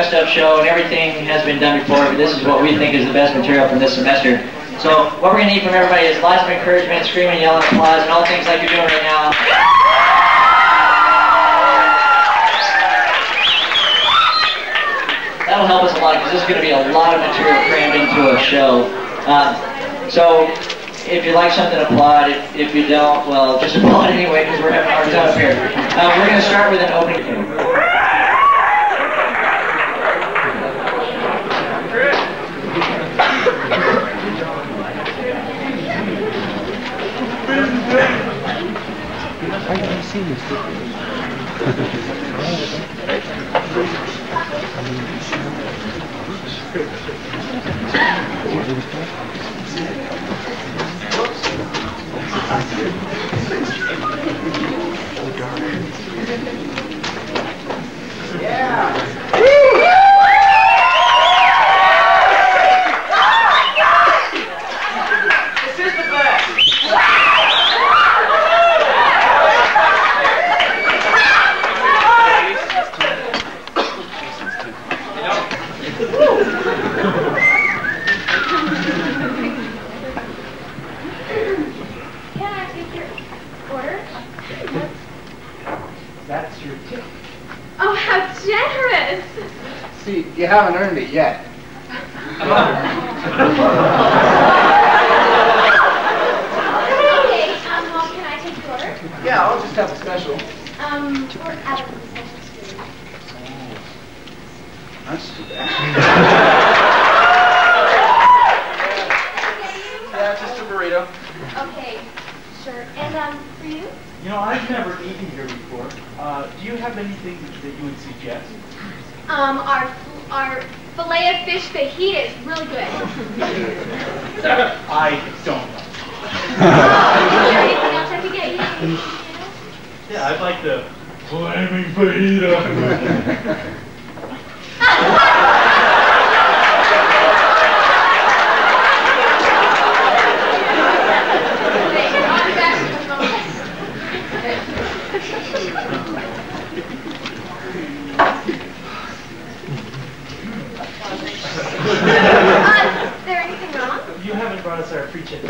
dressed up show, and everything has been done before, but this is what we think is the best material from this semester. So what we're going to need from everybody is lots of encouragement, screaming, yelling, applause, and all things like you're doing right now. That'll help us a lot, because this is going to be a lot of material crammed into a show. So if you like something, applaud. If you don't, well, just applaud anyway, because we're having a hard time up here. We're going to start with an opening. Why have you seen this? That's your tip. Oh, how generous! See, you haven't earned it yet. Okay, well, can I take your order? Yeah, I'll just have a special. Or out of the special screen. That's too bad. Okay, Yeah, just a burrito. okay, sure. And, for you? You know, I've never eaten here before. Do you have anything that you would suggest? Our filet of fish fajita is really good. I don't know. Is there anything else I could get you? Yeah, I'd like the flaming fajita. Is there anything wrong? You haven't brought us our free chicken.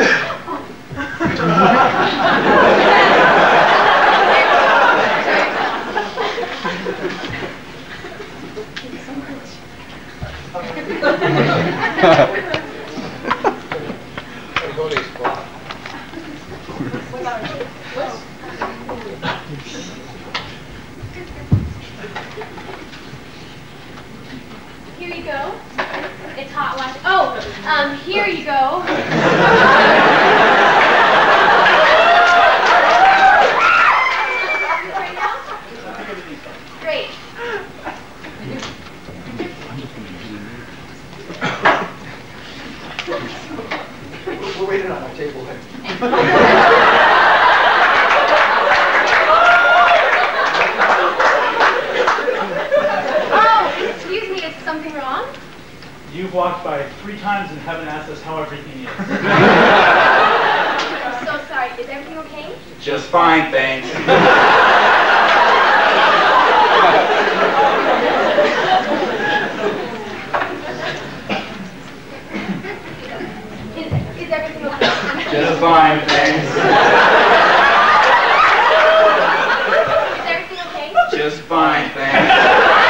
Here you go. It's hot water. Oh, here you go. Great. We're waiting on my table. Oh, excuse me, is something wrong? You've walked by 3 times and haven't asked us how everything is. I'm so sorry. Is everything okay? Just fine, thanks. Is everything okay? Just fine, thanks. Is everything okay? Just fine, thanks.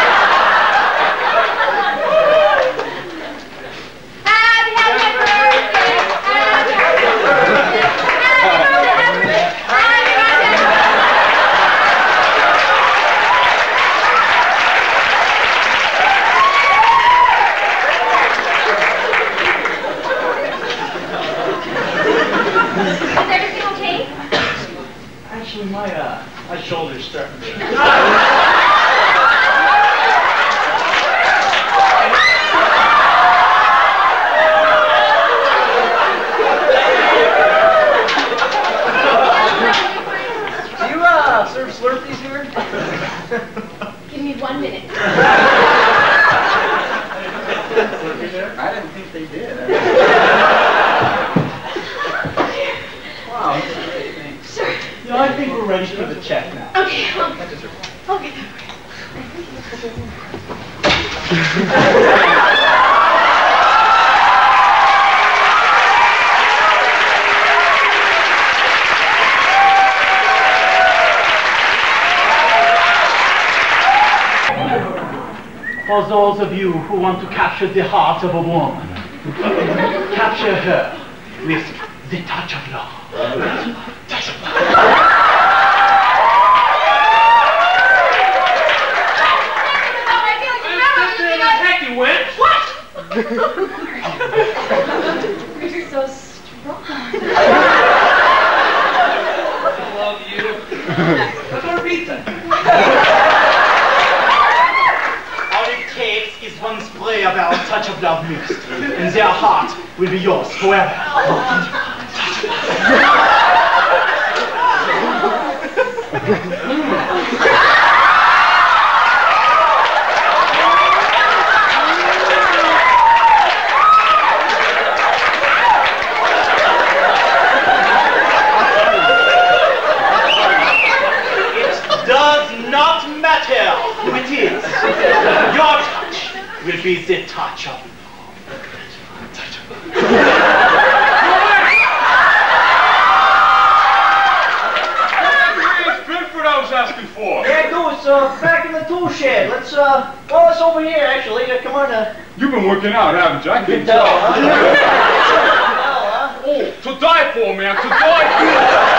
Actually, my shoulder's starting to... Do you serve Slurpees here? Give me 1 minute. I didn't think they did. Wow. Sure. You know, I think we're ready for the check now. Okay, okay. For those of you who want to capture the heart of a woman, capture her with the touch of love. Touch of love. You're so strong. I love you. Let's order pizza. All it takes is one spray of our touch of love mist, and their heart will be yours forever. Will be the touch of love. What I was asking for. Yeah, go. It's back in the tool shed. Let's well, it's over here actually. Come on. You've been working out, haven't you? I You can tell, tell. huh? Oh, to die for, man. To die for.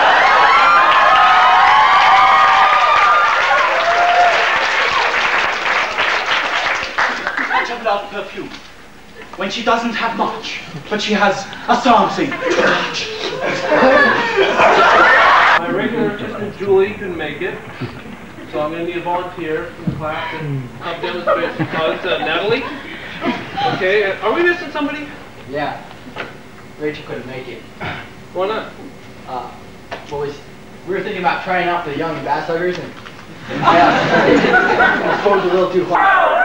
Love perfume. When she doesn't have much, but she has a something. My regular assistant Julie couldn't make it, so I'm going to need a volunteer from the class to help demonstrate some hugs. Natalie? Okay, are we missing somebody? Yeah. Rachel couldn't make it. Why not? We were thinking about trying out the young ambassadors and yeah, exposed a little too hard.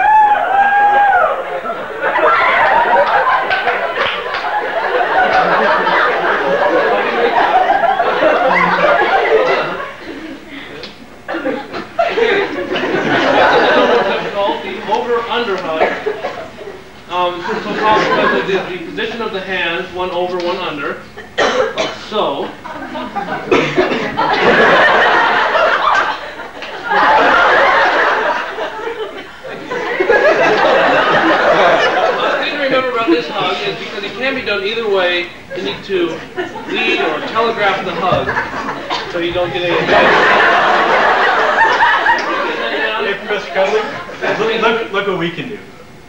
Over-under hug. So possibly the position of the hands, one over, one under, like so. The thing to remember about this hug is because it can be done either way, you need to lead or telegraph the hug so you don't get any damage. Hey, Professor Cuddly, look what we can do.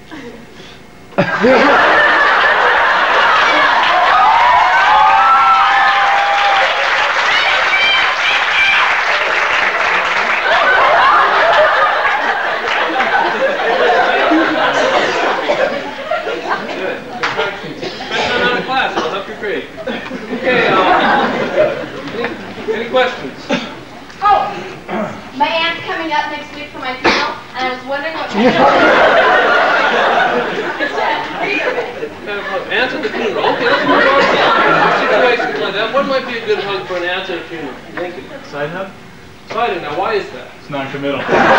Any questions? Oh, my aunt's coming up next week for my funeral, and I was wondering what Aunt at the funeral. Okay, let's move on to situations like that. What might be a good hug for an aunt at a funeral? Lincoln. Side hug? Side hug. Now, why is that? It's non-committal.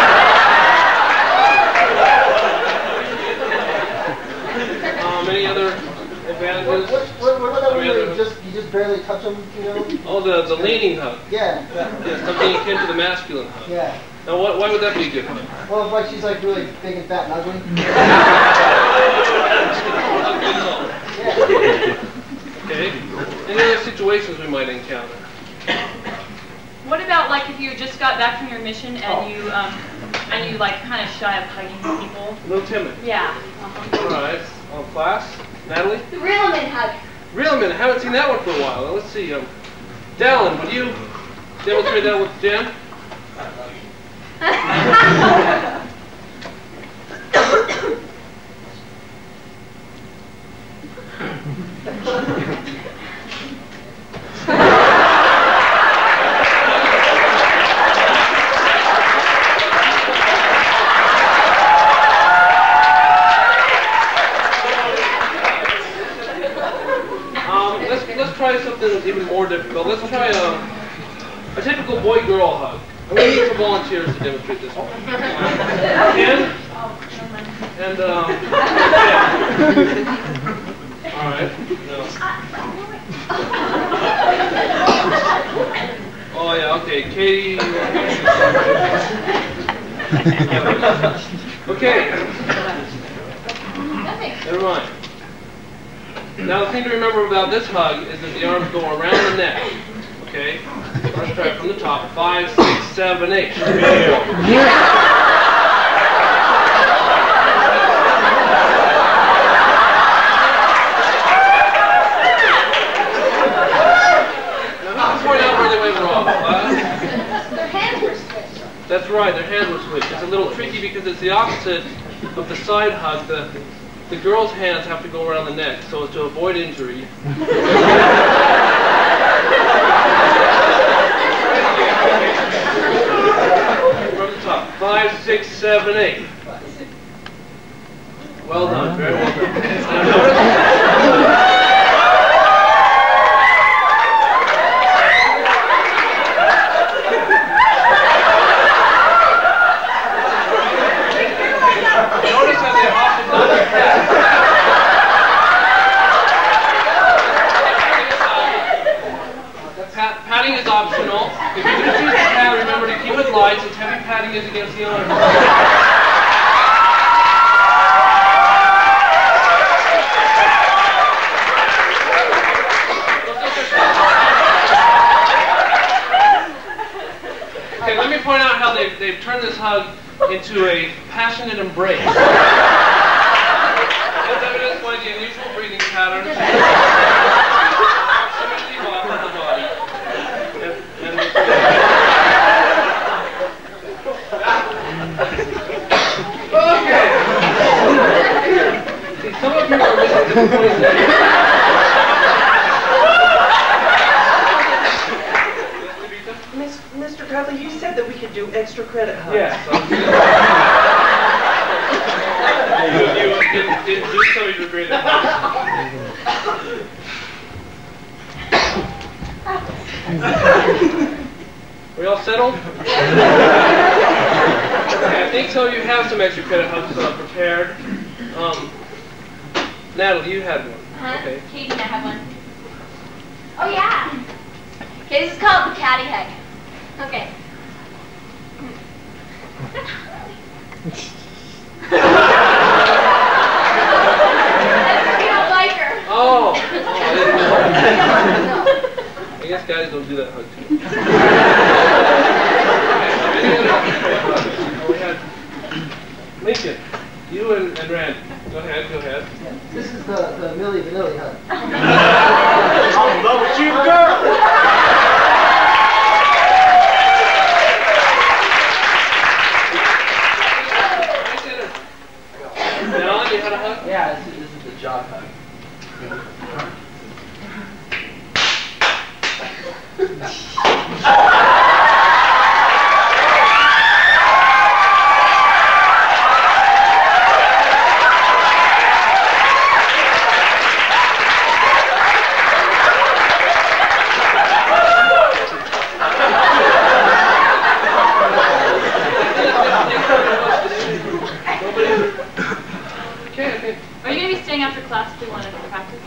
Any other advantages? What about when you just barely touch them, you know? Oh, the leaning hug. Yeah. Yeah, something akin to the masculine hug. Yeah. Now, why would that be a good hug? Well, if like she's like really big and fat and ugly. Yeah. Okay. Any other situations we might encounter? What about like if you just got back from your mission and you like kind of shy of hugging people? A little timid. Yeah. All right. Class. Natalie? The Reelman hug. Reelman. I haven't seen that one for a while. Now, let's see. Dallin, would you demonstrate that with Jen? Let's try something even more difficult. Let's try a typical boy-girl hug. I'm going to need some volunteers to demonstrate this one. Ken? And, yeah. All right. No. Oh, yeah, okay. Katie. Okay. Never mind. Now the thing to remember about this hug is that the arms go around the neck. Okay? Let's try it from the top. 5, 6, 7, 8. That's right, their hands were switched. It's a little tricky because it's the opposite of the side hug. The girl's hands have to go around the neck so as to avoid injury. From the top. 5, 6, 7, 8. Well done, very well done. Now notice. Padding is optional. If you're going to choose to pad, remember to keep it light since heavy padding is against the arm. Okay, let me point out how they've turned this hug into a passionate embrace. As evidenced by the unusual breathing pattern. Some of you are missing the point there. Mr. Bradley, you said that we could do extra credit hugs. Yes. You didn't do so, you regret it. We all settled? Okay, I think so. You have some extra credit hugs prepared. Natalie, you had one. Okay. Katie, I have one. Oh yeah. Okay, this is called the catty hug. Okay. You don't like her. Oh. I guess guys don't do that hug too. Okay, we had Lincoln. You and Rand. Go ahead, go ahead. This is the Milli Vanilli hug. I'm in love with you, girl! Now, you had a hug? Yeah, this is the jog hug. Are you going to be staying after class if we want to practice?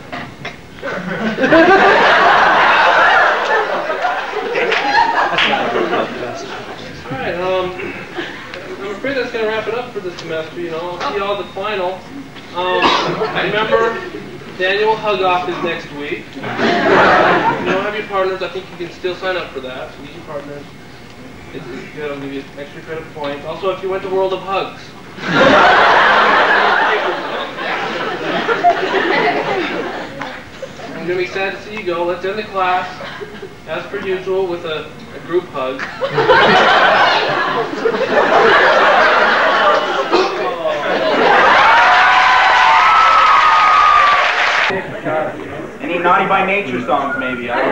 Alright, I'm afraid that's going to wrap it up for this semester, you know. I'll see y'all at the final. Remember, the annual hug-off is next week. If you don't have your partners, I think you can still sign up for that. So get your partners. It's good. I'll give you extra credit points. Also, if you went to World of Hugs. I'm going to be sad to see you go. Let's end the class, as per usual, with a group hug. Any Naughty by Nature songs, maybe? I don't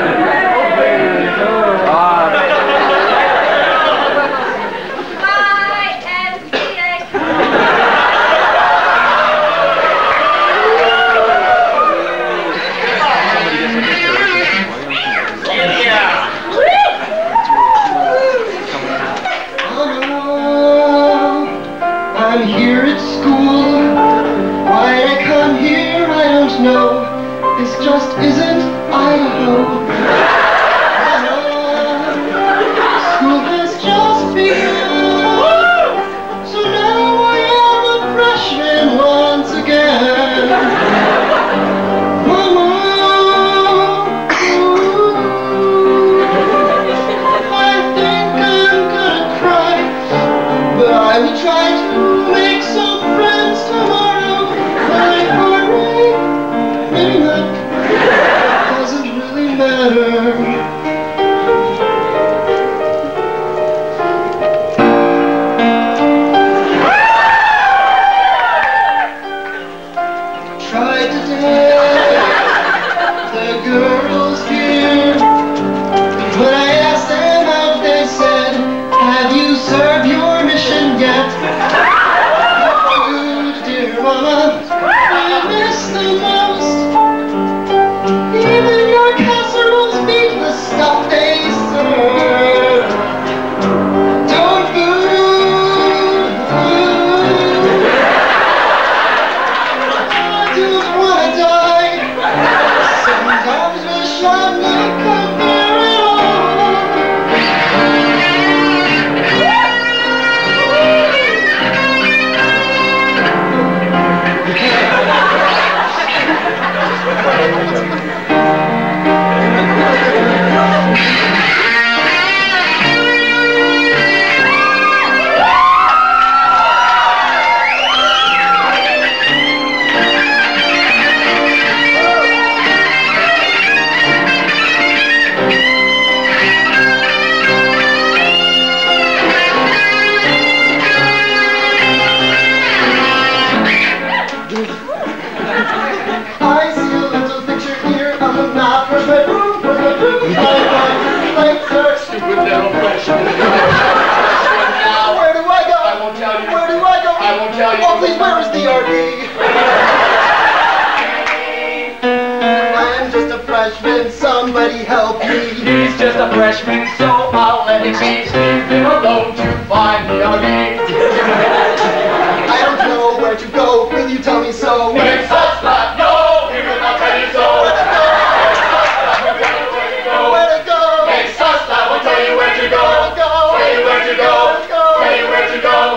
I'm here at school. Why I come here, I don't know. This just isn't Idaho. School has just begun, so now I am a freshman once again. Where's my broom? Where's my broom? Thanks, sir. Stupid little freshman. Where do I go? I won't tell you. Where do I go? I won't tell you. Oh, please, where is the RD? I'm just a freshman, somebody help me. He's just a freshman, so I'll let him be. Leave him alone to find the RD. I don't know where to go, will you tell me so? Makes us not know, he will not tell you so. Where to go? Makes us not will tell you where to go. Tell you where to go. Tell you where to go.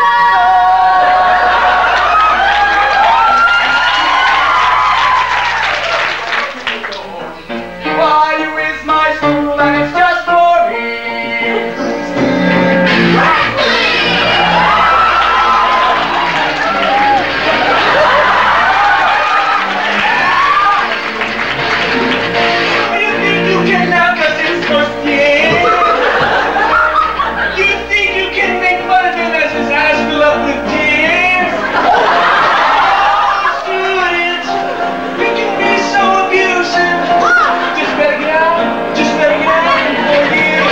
BYU is my school and it's just for me. You think you can laugh 'cause it's first year? You think you can make fun of him as his eyes fill up with tears? Students, we can be so abusive. Just better get out and forgive.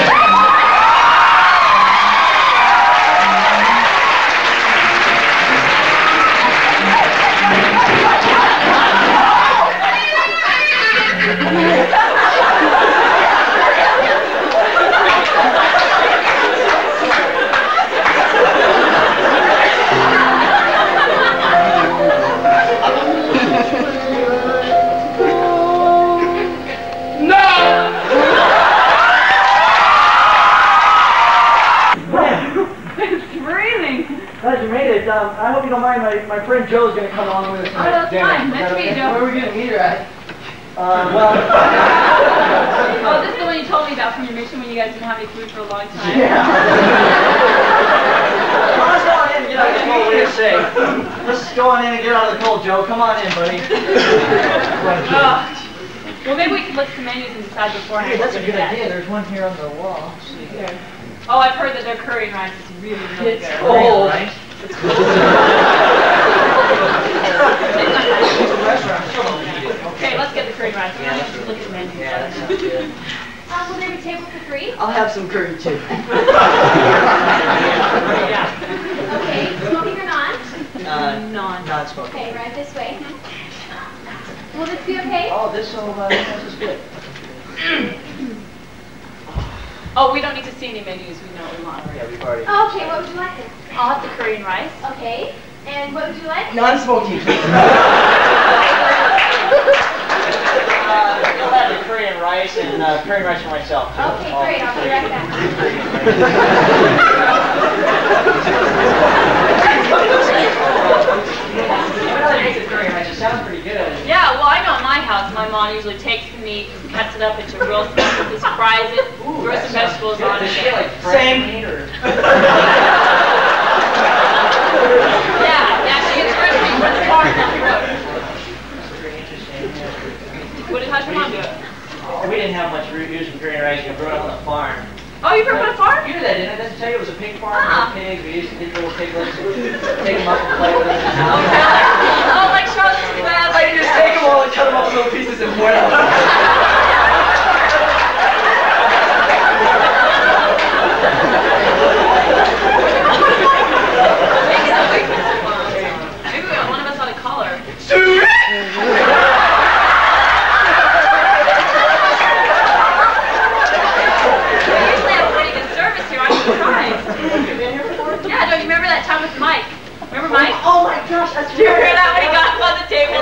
Glad you made it. I hope you don't mind. My friend Joe's going to come along with us. Oh, that's fine. Nice to meet you, Joe. Where are we gonna meet her at? Well, Oh, this is the one you told me about from your mission when you guys didn't have any food for a long time. yeah. Let's go on in and get out of the cold. What do you say? Let's go on in and get out of the cold, Joe. Come on in, buddy. Well, maybe we can look at the menus and decide beforehand. Hey, that's what a we're good gonna idea. get. There's one here on the wall. Let's see here. Oh, I've heard that their curry and rice is really, really It's good. cold, right? Okay, let's get the curry and rice. We're gonna look at the menu. Yeah, that sounds good. Will there be a table for three? I'll have some curry too. Yeah. Okay, smoking or not? Non-smoking. Okay, right this way. Will this be okay? Oh, this is good. Oh, we don't need to see any menus. We know what we want. Yeah, we've already. Oh, okay, what would you like then? I'll have the curry and rice. Okay, and what would you like? Non-smoking. You'll have the curry and rice and curry and rice for myself. Okay, great, I'll be right back. It sounds pretty good. Yeah, well, I know at my house, my mom usually takes the meat, cuts it up into real pieces, fries it, throws some vegetables on it. Does she get like fresh meat or? Yeah, she gets fresh meat from the farm down the road. That's pretty interesting. How'd your mom do it? Oh, we didn't have much use of curry and rice. We grew up on a farm. Oh, you grew up on a farm? You knew that, didn't I? Didn't I tell you it was a pig farm? Ah. We had pigs. We used to get little piglets, take them up and play with them. Oh, really? Oh, like Charlotte's Web. I just take them all and cut them up in little pieces and boil them. Maybe one of us ought to call her. We usually have pretty good service here. I'm surprised. Yeah, don't you remember that time with Mike? Remember Mike? Oh my gosh, that's Did you hear that when he got up on the table?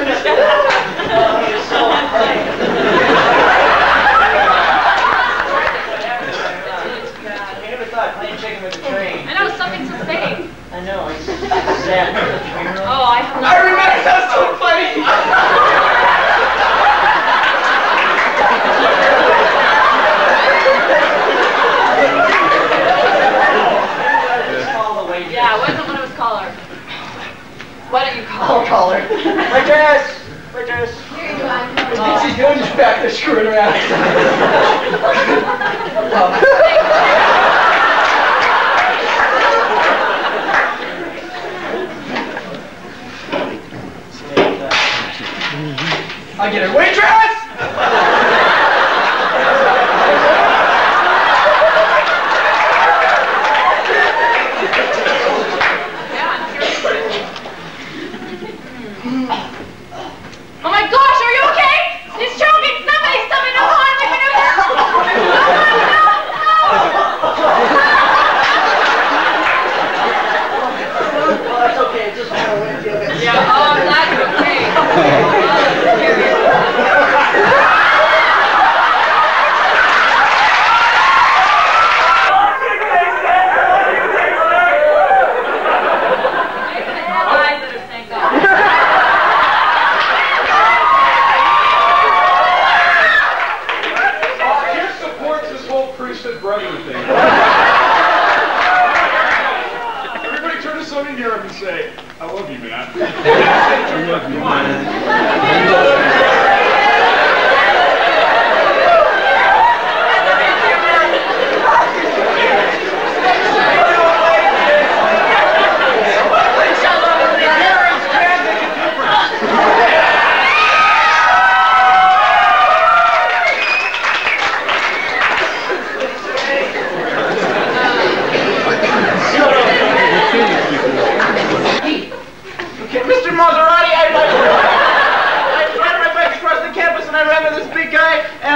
I never thought playing chicken with a train. I know, something's the same. I know, it's sad. Oh, I have not. I remember that was so funny. Yeah, it wasn't one of us call her. Why don't you call I'll her? call her. Waitress! Waitress! Here you go. I'm I think she's doing just back there screwing around. I get her, waitress!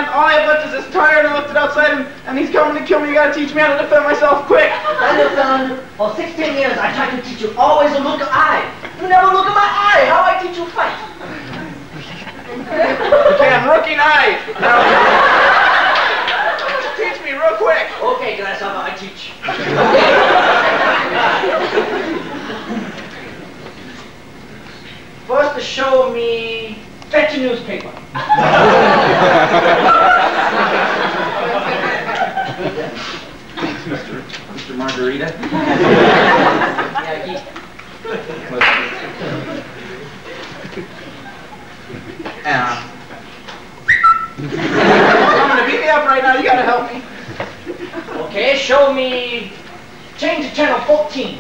man. All I have left is this tire, and I left it outside, and he's coming to kill me. You gotta teach me how to defend myself quick. Daniel-san, for 16 years I tried to teach you always to look at eye. You never look at my eye. How I teach you fight? Okay, I'm rookie knife. Now, teach me real quick. Okay, grasshopper, I teach. First, show me fetch newspaper. Mr. Margarita. I'm gonna beat me up right now. You gotta help me. Okay, show me. Change to channel 14.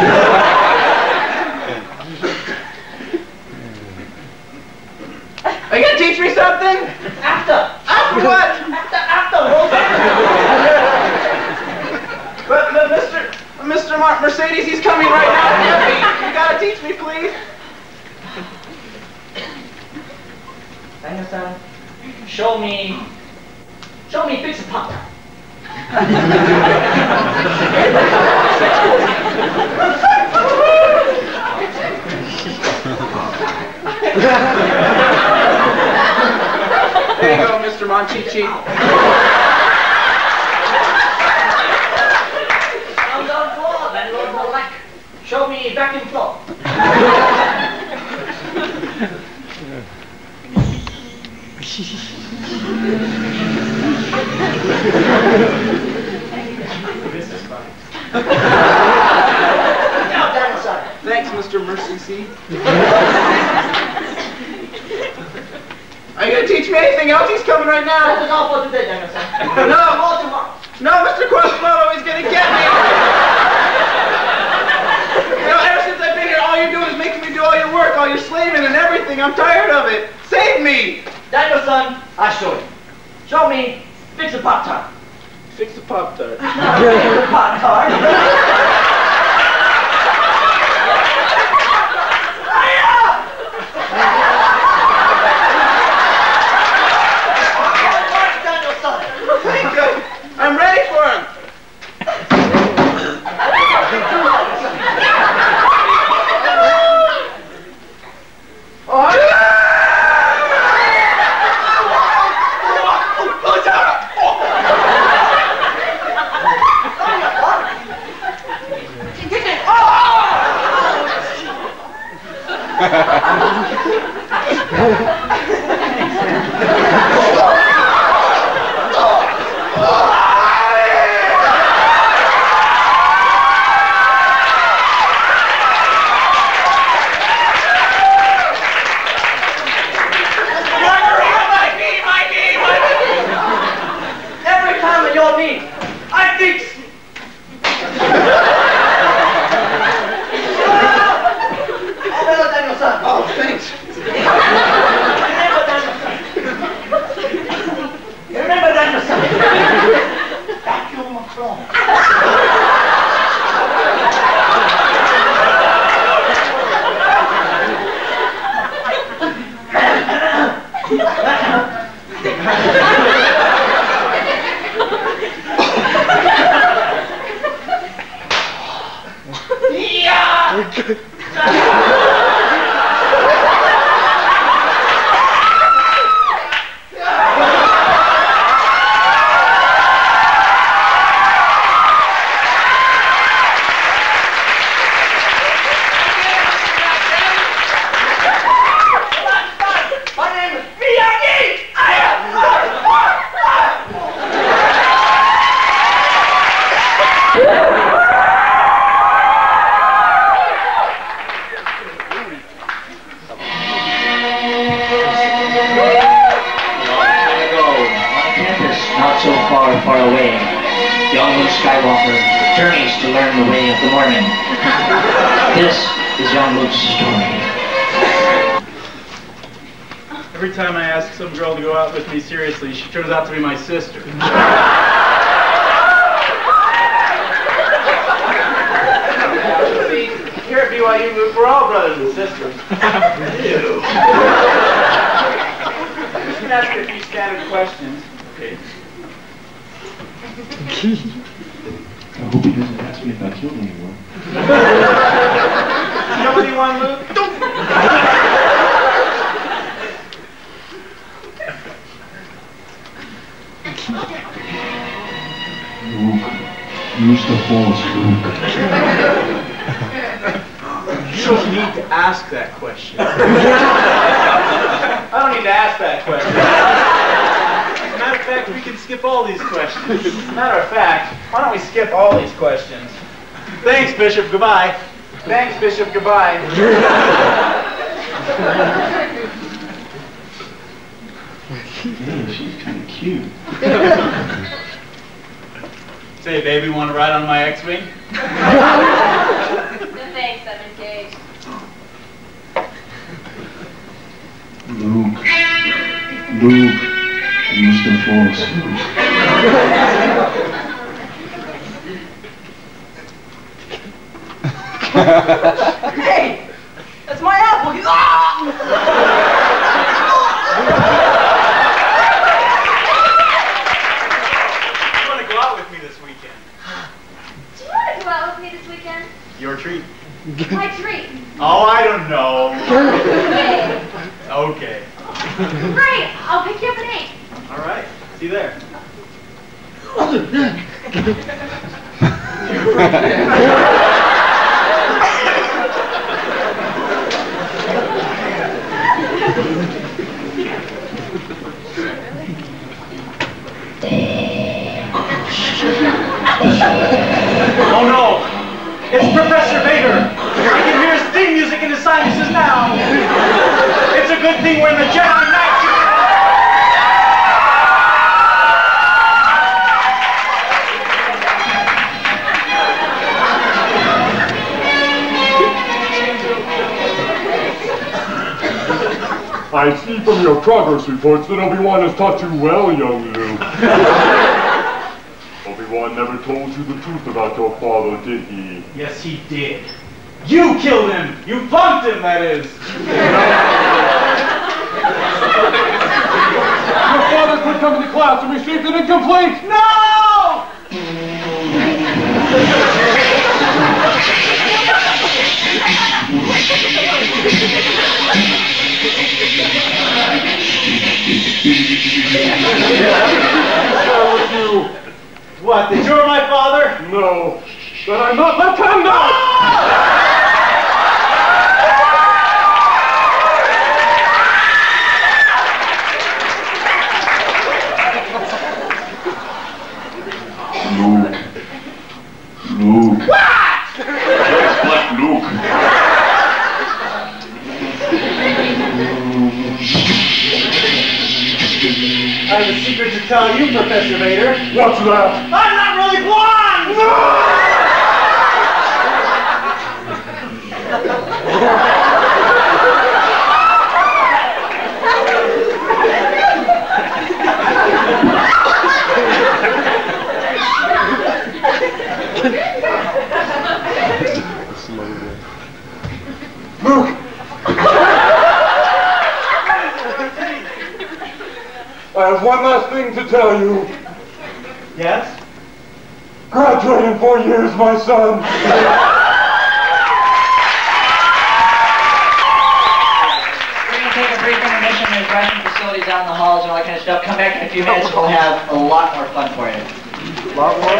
Are you gonna teach me something? After. After what? After. Roll back. But Mr. Mercedes, he's coming right now to get me. You gotta teach me, please. Daniel-san, show me fix a pop top. There you go, Mr. Monchichi. Down floor, then Lord more like. Show me vacuum floor. Thanks, Mr. Mercy C. Are you gonna teach me anything else? He's coming right now. That is all for today, Daniel-san. No, Mr. Quasimodo, he's gonna get me. You know, ever since I've been here, all you're doing is making me do all your work, all your slaving and everything. I'm tired of it. Save me. Daniel-san, I show you. Show me fix a pop tart. Fix a Pop-Tart. Fix a pop tart. I'm ready for him. Far away, young Luke Skywalker journeys to learn the way of the morning. This is young Luke's story. Every time I ask some girl to go out with me seriously, she turns out to be my sister. See, here at BYU, Luke, we're all brothers and sisters. Ew. I'm just gonna ask you a few standard questions. Okay. I hope he doesn't ask me if I killed anyone. Kill anyone, Luke? Luke, use the force, Luke. You don't need to ask that question. I don't need to ask that question. As a matter of fact, we can skip all these questions. As a matter of fact, why don't we skip all these questions? Thanks, Bishop. Goodbye. Thanks, Bishop. Goodbye. Man, she's kind of cute. Say, baby, want to ride on my X-Wing? No thanks, I'm engaged. Luke, use the force, Luke. Hey! That's my apple! Ah! You want to go out with me this weekend? Do you want to go out with me this weekend? Your treat. My treat. Oh, I don't know. Okay. Okay. Great, I'll pick you up at 8. All right. See you there. Oh no! It's Professor Vader! I can hear his theme music in his sinuses now! It's a good thing we're in the Jedi Knight! I see from your progress reports that Obi-Wan has taught you well, young Luke. Obi-Wan never told you the truth about your father, did he? Yes, he did. You killed him! You funked him, that is! Your father could come into class and received an incomplete! No! What, that you're my father? No, that I'm not Lieutenant! Luke. What? Yes, what, Luke? I have a secret to tell you, Professor Vader. What's that? I'm not really blind! No! Luke! I have one last thing to tell you. Yes? Graduate in 4 years, my son. We're going to take a brief intermission. There's restroom facilities out in the halls and all that kind of stuff. Come back in a few minutes. We'll have a lot more fun for you. A lot more?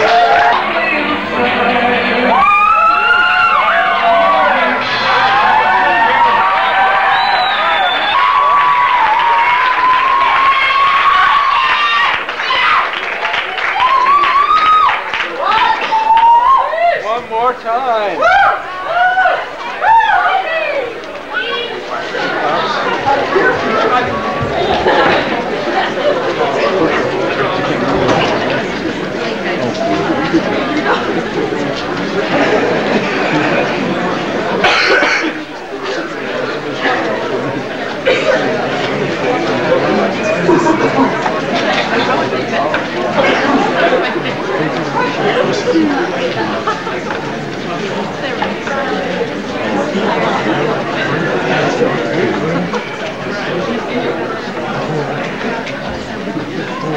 One more time.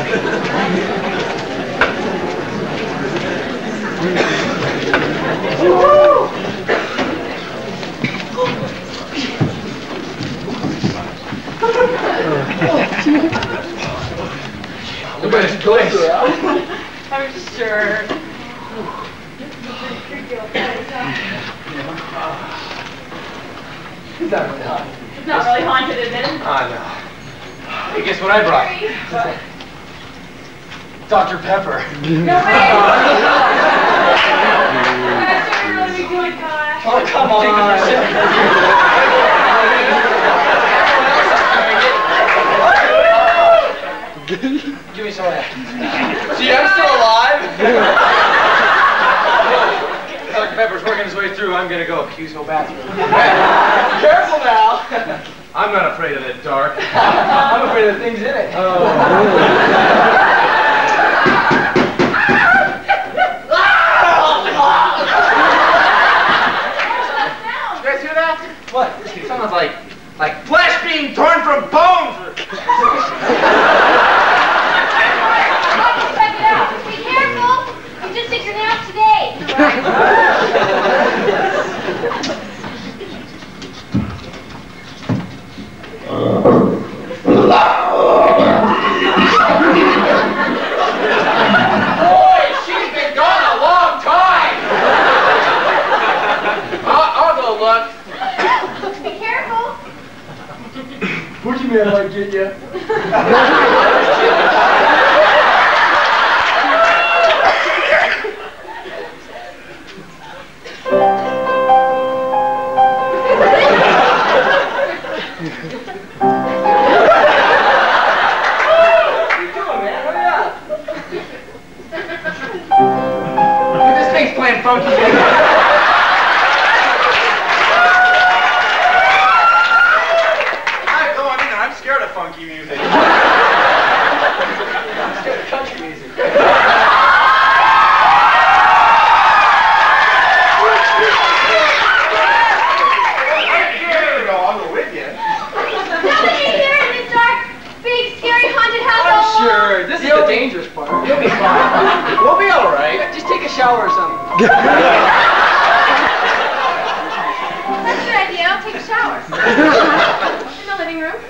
Nobody's place. I'm sure. It's not really hot. It's not really haunted, is it? Ah, no. Hey, guess what I brought? What? Dr. Pepper. No way! That's what we're really doing, gosh. Oh, come on. Give me some of that. See, I'm still alive. Dr. Pepper's working his way through. I'm gonna go use no bathroom. Careful now. I'm not afraid of the dark. I'm afraid of the things in it. Oh. You guys hear that? What? It sounds like flesh being torn from bones. Check it out. Be careful. You just took your nap today. Boy, she's been gone a long time. I'll go look. Be careful. Boogeyman might get you. This thing's playing funky. I'm scared of funky music. I'm scared of country music. I'll go with you. Nobody here in this dark, big, scary, haunted house all alone. Sure, this is the dangerous part. You'll be fine. We'll be all right. Just take a shower or something. That's a good idea. I'll take a shower. In the living room.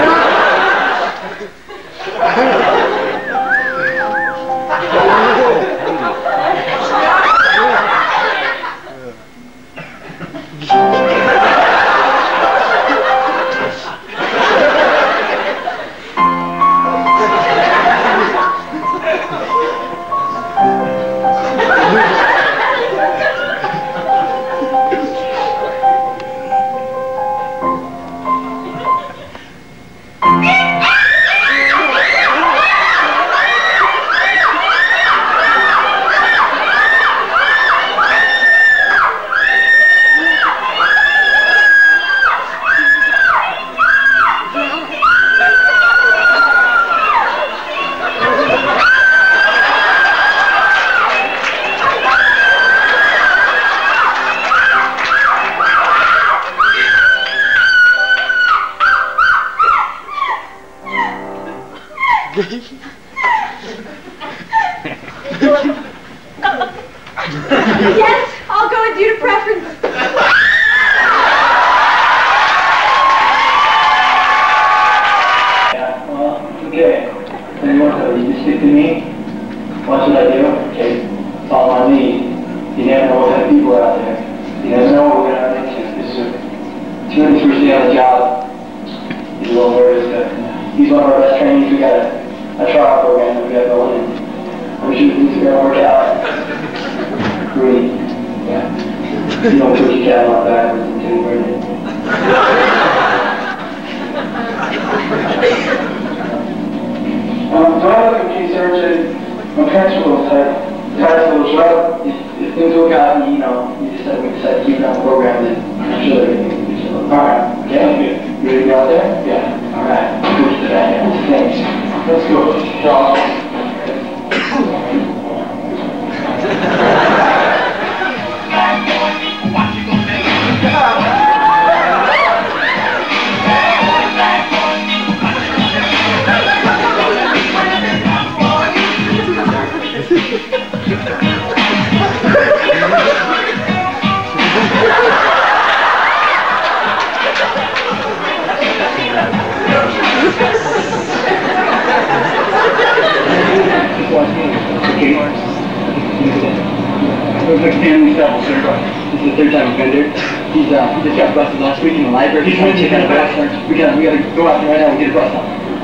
Yes, I'll go with you to preference. Yeah, well, okay. Then you just stick to me. Watch what I do. Okay, it's all on me. You never know what kind of people are out there. You never know what we're going to run into. This is two and first day on the job. He's a little nervous. He's one of our best trainees. We got a trial program that we got going, and I'm sure things are going to work out. Really, yeah. You don't put your cattle on backwards until you burn it. So I look at research and my parents were a little tight. Tired a little short. If things work out and we decide to keep it on the program, then I'm sure everything will be chill. Alright, okay? You ready to go out there? Yeah. Alright. Push to that. Thanks. Let's go. Okay. Looks like Stanley Stubble, sir. This is the third time offender. He just got busted last week in the library. He's trying to check out a bus. We gotta go out there right now and get a bus on.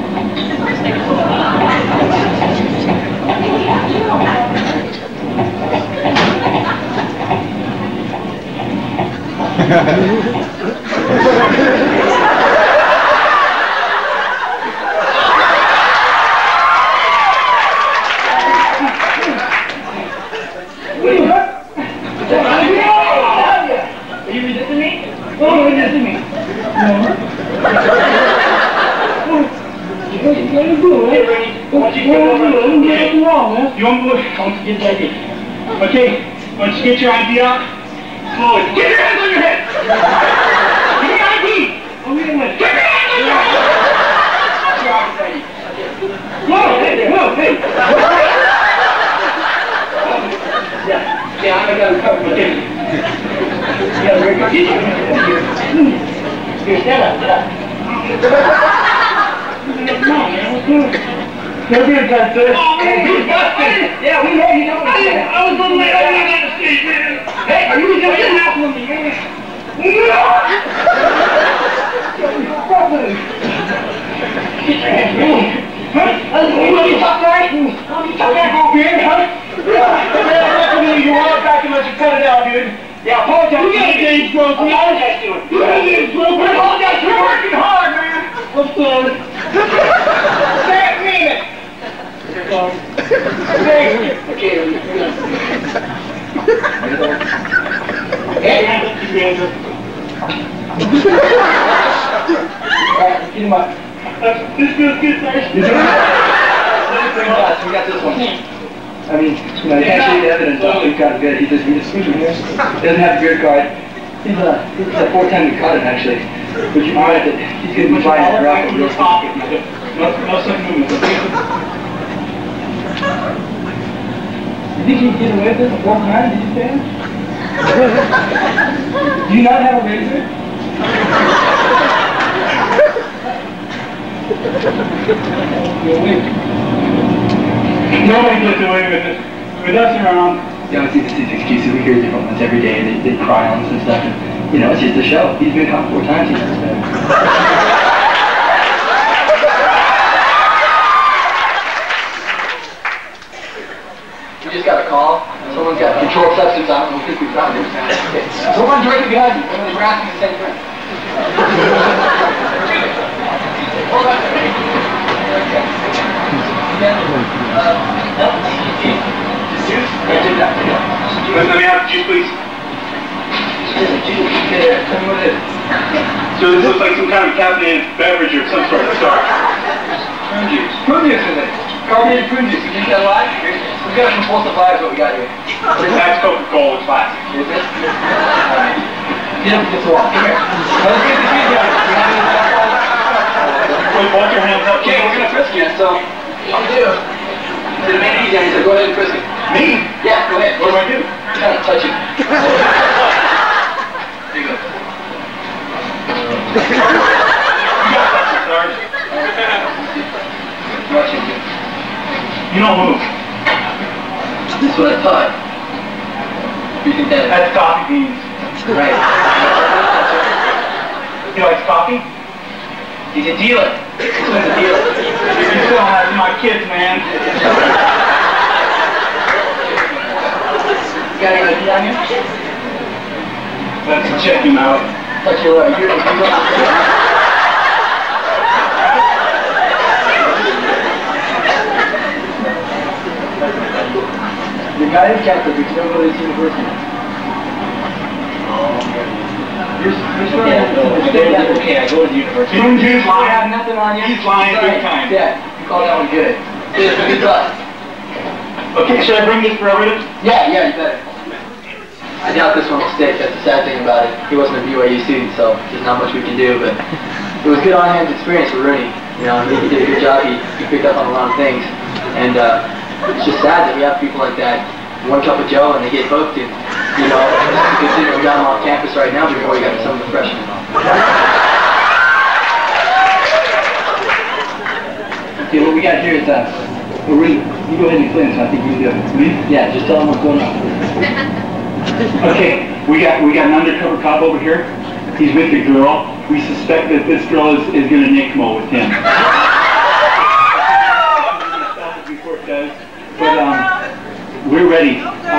Are you resisting me? Oh, resisting me. No. What you gonna do, man? What you gonna do? Nothing wrong, man. You want to get that ID? Okay, once you get your ID out, slowly. Get your hands on your head! Give me ID! Oh, wait a minute. Get your hands on your head! Whoa, hey, whoa, hey! Yeah, I got it covered. Okay. Yeah, we're good. Here, stand up, stand up. Come on, man. What's good? Come here, Pastor. Oh, man, you busted! Yeah, we know you know. I was on my own on the street, man. Hey, are you Get just out from me, man. Get your hands, man. Huh? You want to talk right? You want to talk right over here, huh? You walk back and let you cut it out, dude. Yeah, apologize. You got a James Broke, man. Apologize to him. You got a James Broke. Apologize. You're working hard, man. I'm sorry. Say it, mean it. Say it. Okay. Hey, man, let's keep your hands up. Alright, get him up. This feels good, sir. We got this one. I mean, you know, you can't see the evidence, but we've got it good. He just doesn't have a beer card. He's the fourth time we caught him, actually. But you know that he's going to be flying around with your pocket. No such movement, okay? You think you can get away with this the fourth time? Did you say? Do you not have a razor? You're weak. Nobody gets away with it. With us around. You know, see these excuses. We hear different ones every day. They cry on us and stuff. And, you know, it's just a show. He's been caught 4 times. He's suspended. We just got a call. Someone's got a controlled substance on him. We think we found him. Someone directly behind you. One of the harassing the same thing. Hold on. Let me have the juice, please. So this looks like some kind of caffeinated beverage or some sort of stuff. Prune juice. Prune juice is it? Carbonated prune juice. You drink that live? We've got some compulsive vibes what we got here. That's Coca-Cola, it's classic. Is it? Alright. Get up and get the walk. Come here. Let's get the keys out. Wait, hold your hands up. Okay, we're gonna frisk you, so I'll do. To the main easy, so go ahead and frisk it. Me? Yeah, go ahead. What do I do? Kind of touch it. There you go. You got that, Sergeant. Watch it. You don't move. This is what I thought. You think that? That's coffee beans. Right. You like coffee? He's a dealer. He's a dealer. You still have my kids, man. You got any ID on you? Let's check him out. Touch your you're the guy is captive, but you don't go to this university. Okay, I go to the university. He's lying. I have nothing on you. He's lying big time. Yeah, you call that one good. Good bust. Okay, should I bring this for evidence? Yeah, you better. I doubt this one will stick. That's the sad thing about it. He wasn't a BYU student, so there's not much we can do, but it was good on-hand experience for Rooney. You know, he did a good job. He picked up on a lot of things. And it's just sad that we have people like that, one cup of Joe, and they get hooked. And, you know, considering we got them off campus right now before we got some of the freshmen. Okay, what we got here is Well, Reed, you go ahead and explain this. I think you can do it. Me? Yeah, just tell them what's going on. Okay, we got an undercover cop over here. He's with the girl. We suspect that this girl is going to Nick Mo with him. Before it does, but we're ready.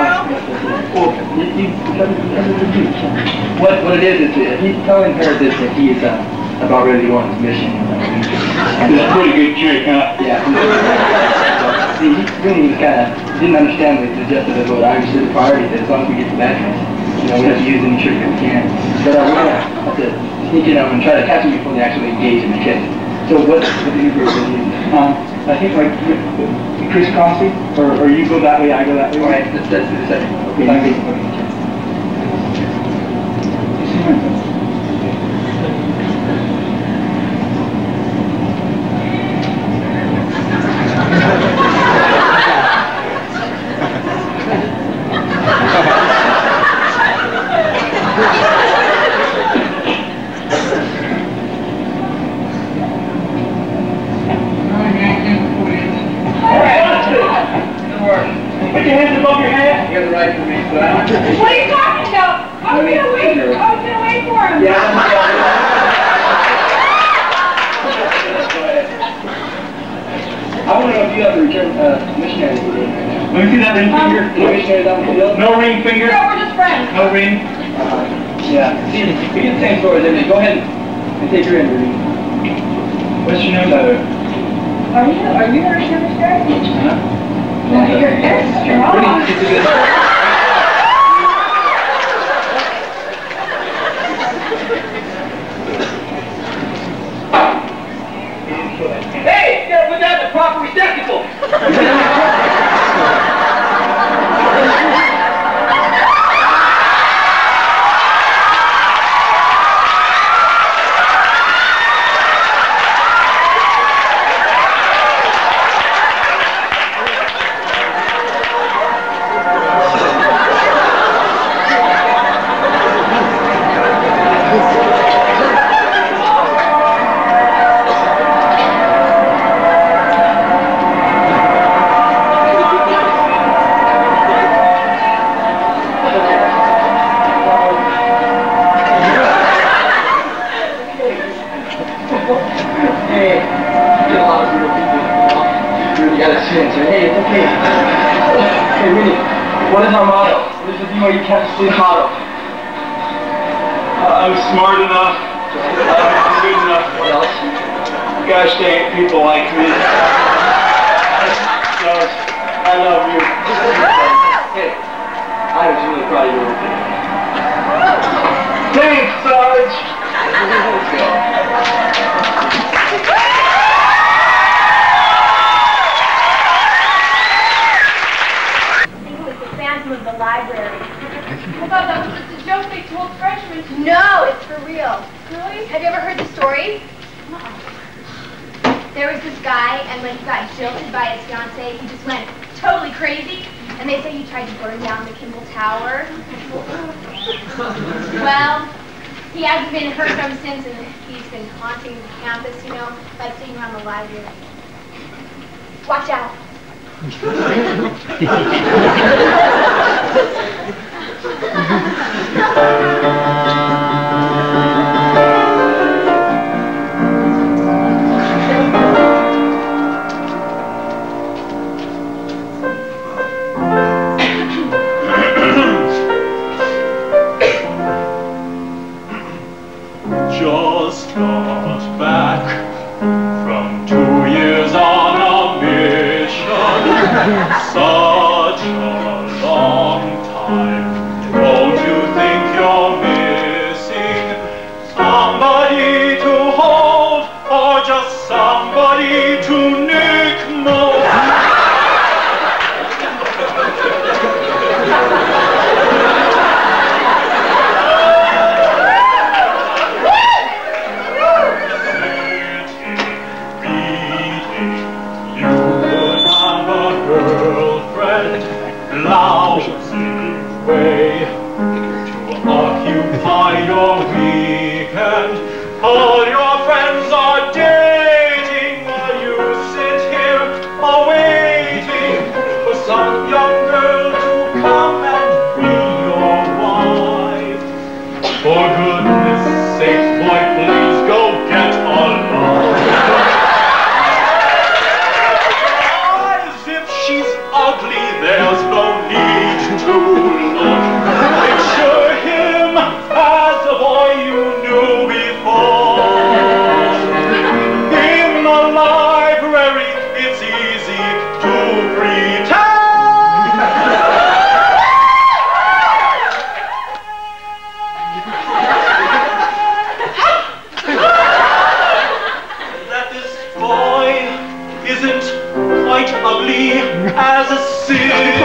What it is he's telling her that he is about ready to go on his mission. It's a pretty good trick, huh? Yeah. See, he really was didn't understand the gist of it, but obviously the priority is as long as we get the batteries, we have to use any trick that we can. But we're going to have to sneak in and try to catch them before they actually engage in the kiss. So what do you do? I think like crisscrossing, or you go that way, I go that way. All right, let's do the second. Put your hands above your head. You got the right to me, but What are you talking about? I was gonna wait. I was gonna wait for him. Yeah. I want to know if you have the return missionary. Let me see that ring finger. Any missionaries out in the field? No ring finger. No, we're just friends. No ring. Yeah. See, we get the same stories, didn't we? Go ahead and take your interview. What's your name, brother? Are you a missionary? Huh? Well, your hair's strong. Hey, you gotta put that in the proper receptacle. Hey, it's okay. Hey, Winnie, what is our motto? What is the BYU Campus Student motto? I'm smart enough. I'm good enough. What else? Gosh dang it, people like me. Sarge, I love you. Hey, I was really proud of your work today. Thanks, Sarge. Let's go. Of the library. I thought that was just a joke they told freshmen. No, it's for real. Really? Have you ever heard the story? There was this guy, and when he got jilted by his fiancée, he just went totally crazy. And they say he tried to burn down the Kimball Tower. Well, he hasn't been heard from since, and he's been haunting the campus, by sitting around the library. Watch out. Just got back from 2 years on a mission. Such a long time. Don't you think you're missing somebody to hold, or just somebody to nick more? Girlfriend. as a sin.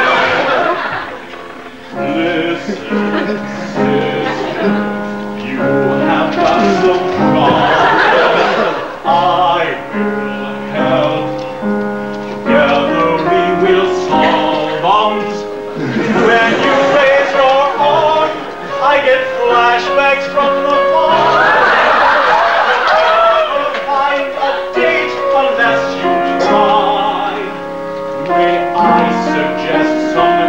Listen, sis, you have got some problems. I will help. Together we will solve them. When you raise your arm, I get flashbacks from the farm. Never find a date unless you try. May I suggest some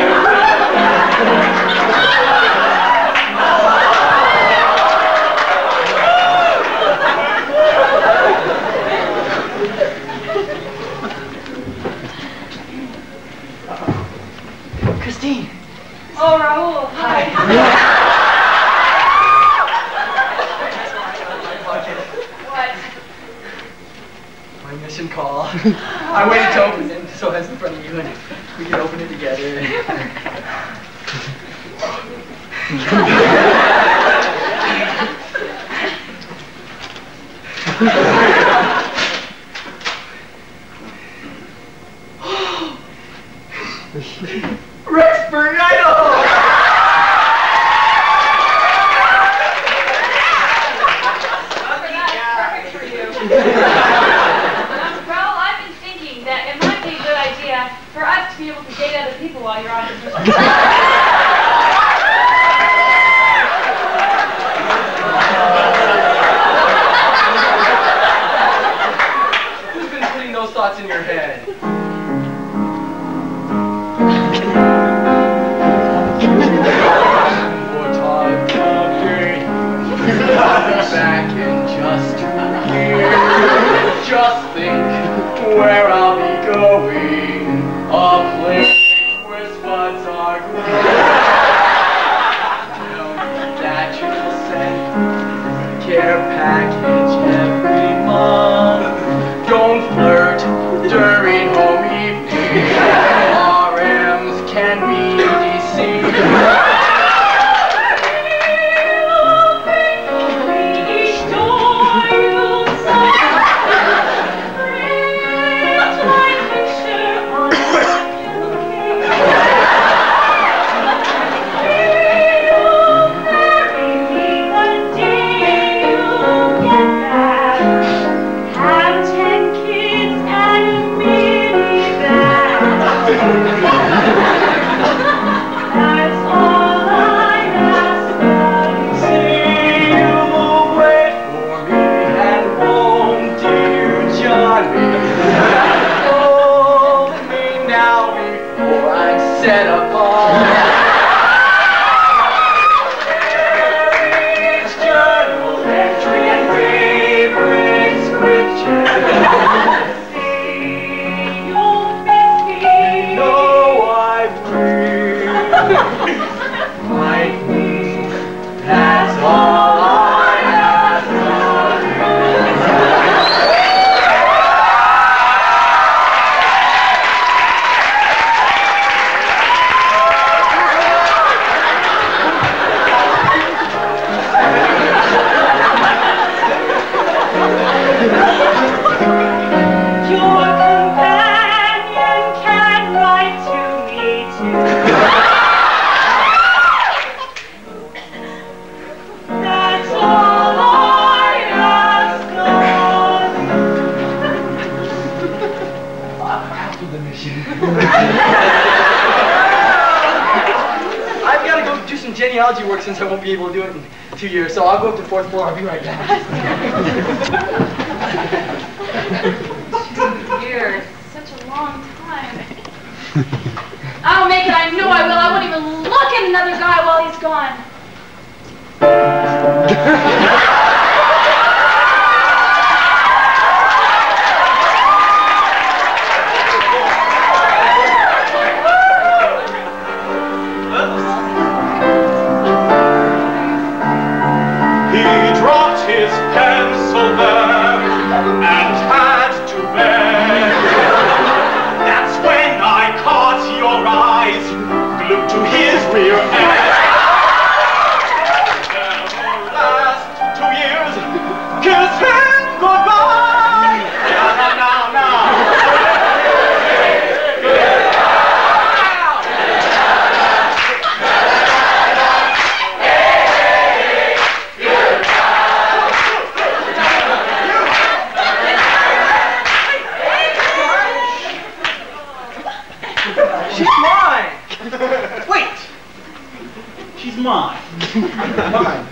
Christine. Oh, Raul. Hi. What? My mission call. I waited to open it so I was in front of you and we could open it together. Rexburg, Idaho! Raul, I've been thinking that it might be a good idea for us to be able to date other people while you're on vacation. Who's been putting those thoughts in your head? Back in just a year. Just think where I'll be going. A place where spuds are growing. Tell me that you'll send a care package every month. Don't flirt during home evening. RMs can be deceived. Set apart. Journal entry and favorite scripture. You'll miss me. No, I will. Like me. That's all I ask I've got to go do some genealogy work since I won't be able to do it in 2 years, so I'll go up to the 4th floor. I'll be right back. 2 years. Such a long time. I'll make it. I know I will. I won't even look at another guy while he's gone. His pencil there and had to beg. That's when I caught your eyes glued to his rear end. Never last she's mine. Wait. She's mine. Mine.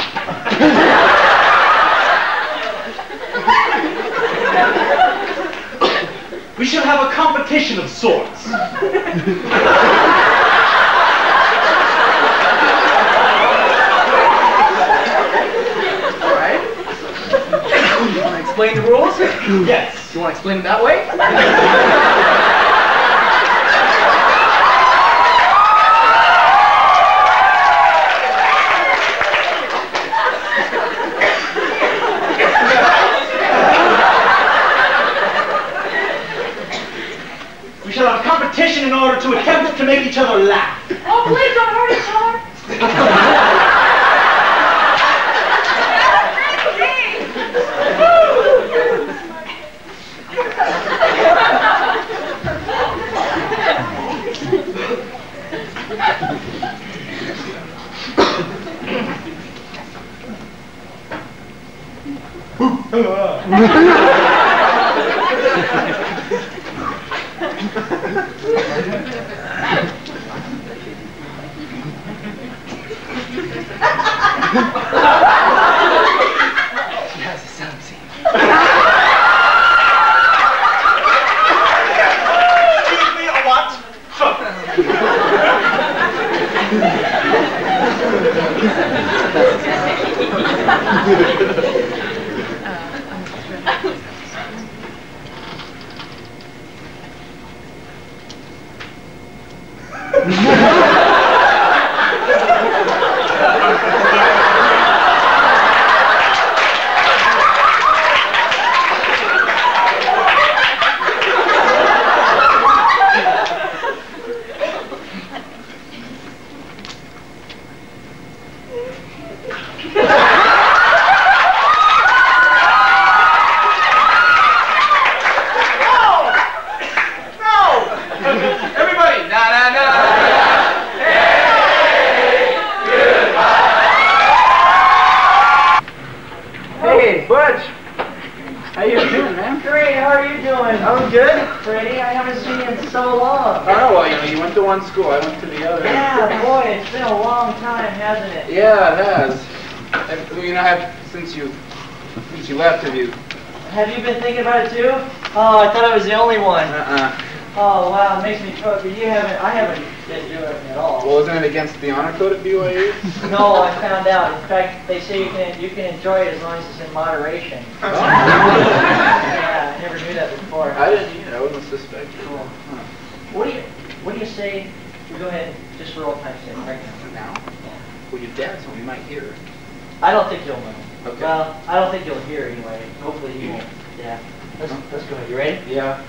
We should have a competition of sorts. All right. You want to explain the rules? Yes. You want to explain it that way? We should have a competition in order to attempt to make each other laugh. Oh, please don't hurt each other. Excuse me, a what? Hey, Butch. How you doing, man? Great. How are you doing? I'm good. Freddie, I haven't seen you in so long. Oh, well, you went to one school, I went to the other. Yeah, boy, it's been a long time, hasn't it? Yeah, it has. Since you left, have you? Have you been thinking about it too? Oh, I thought I was the only one. Oh, wow, it makes me feel but I haven't been doing it at all. Well, isn't it against the honor code at BYU? No, I found out. In fact, they say you can enjoy it as long as it's in moderation. Oh. Yeah, I never knew that before. I didn't either. I wouldn't suspect you. Cool. What do you say? We go ahead and just for old time's sake right now. Now? Well, your dad's home. You might hear her. I don't think you'll know. Okay. Well, I don't think you'll hear anyway. Hopefully you won't. Yeah. Let's go ahead. You ready? Yeah.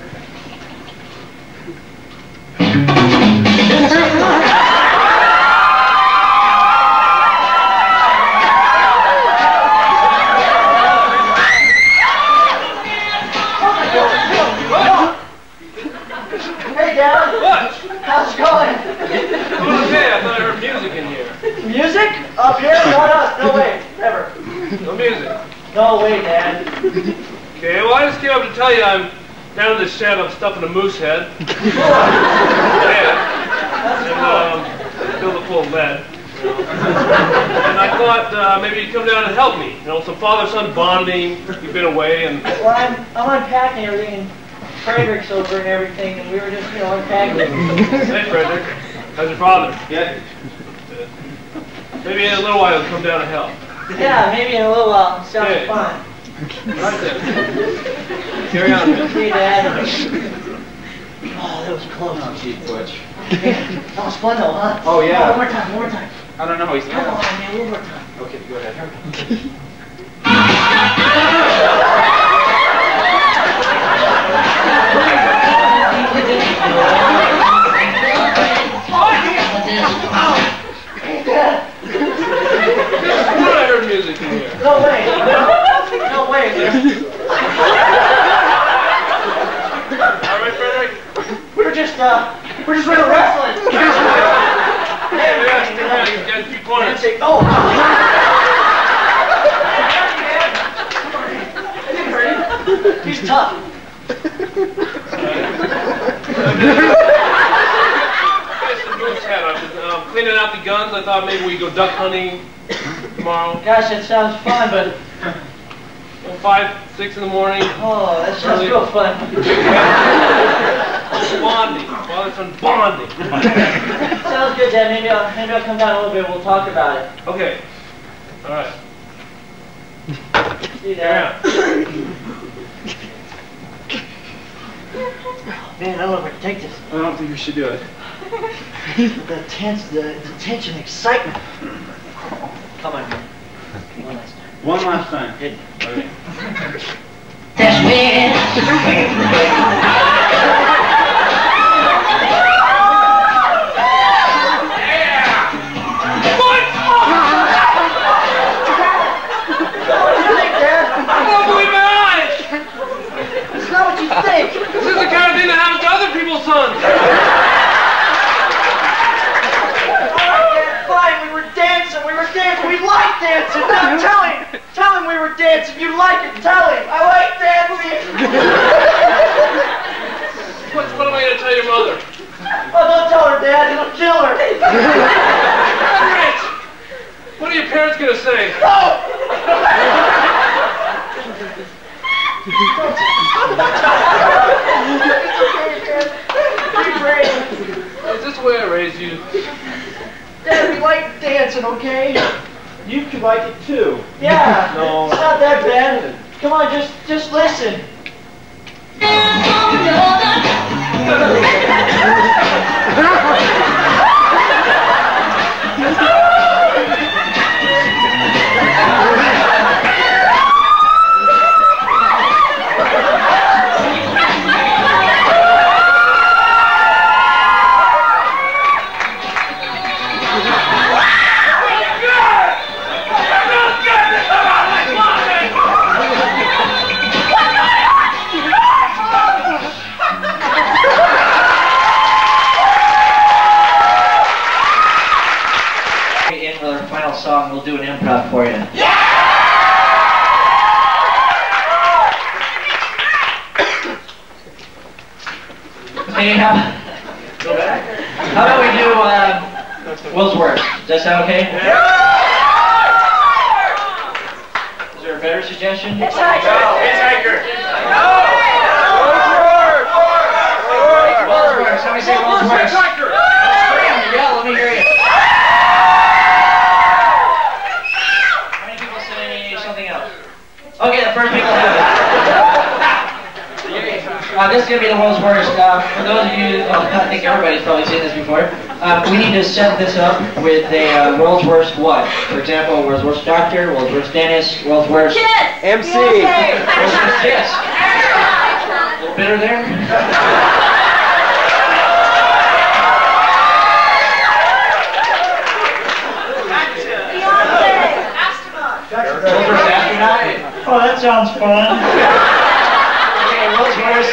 Hey, Dad. What? How's it going? Okay, I thought I heard music in here. Music? Up here? Not us. No way. Never. No music. No way, Dad. Okay, well, I just came up to tell you I'm down in the shed. I'm stuffing a moose head. Yeah. And filled it full of lead. And I thought maybe you'd come down and help me. You know, some father-son bonding. You've been away, and Well, I'm unpacking everything, and Frederick's over and everything, and we were just, unpacking. hey, Frederick, how's your father? Yeah. Maybe in a little while he'll come down and help. Yeah, maybe in a little while. Sounds Hey. fun. Right then. Carry on. Hey, Dad. Oh, that was close. Oh, gee, Butch. That was fun, though, huh? Oh, yeah. One more time, one more time. I don't know. He's Come on, man, one more time. Okay, go ahead. Hey, Dad. I heard music in here. No way. No way. All right, Frederick? We're just wrestling. Yeah, you got 3 pointers. Oh. He's tough. guns. I thought maybe we'd go duck hunting tomorrow. Gosh, that sounds fun, but 5, 6 in the morning. oh, that sounds real fun. Bonding. Father son bonding. Sounds good, Dad. Maybe I'll come down a little bit. We'll talk about it. Okay. All right. See you, Dad. Man, I don't know if I can take this. I don't think you should do it. The tension, excitement. Come on, man. One last time. One last time. Hit. Okay. That's weird. This is the kind of thing that happens to other people's sons. Fine, we were dancing, we like dancing. Now tell him we were dancing. You like it, tell him. I like dancing. What am I going to tell your mother? Oh, don't tell her, Dad. It'll kill her. Rich, what are your parents going to say? Is this the way I raised you? Dad, we like dancing, okay? You could like it too. Yeah. No. It's not that bad. Come on, just listen. Song, we'll do an improv for you. Hey, how about we do Will's Worst? Does that sound okay? Is there a better suggestion? Hitchhiker. Will's Worst. Somebody say Will's Worst. Yeah, let me hear you. Okay, the first people have it. This is going to be the world's worst. For those of you, I think everybody's probably seen this before, we need to set this up with a world's worst what? For example, world's worst doctor, world's worst dentist, world's worst... Kiss! MC! World's worst kiss. A little bitter there? Oh, that sounds fun. Okay, world's worst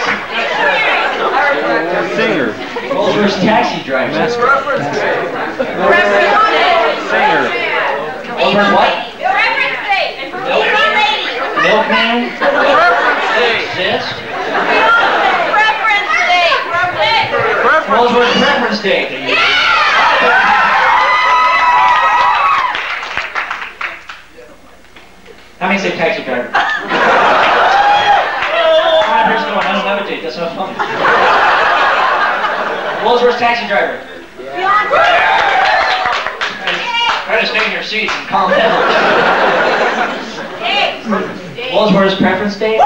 Singer. World's worst taxi driver. Reference day. Singer. World's worst what? Reference date. Milkman. Reference day. Exist. Preference date. World's worst preference date. How many say taxi driver? My person going, I don't have a date, that's not fun. World's worst taxi driver. Try to stay in your seats and calm down. World's worst preference date?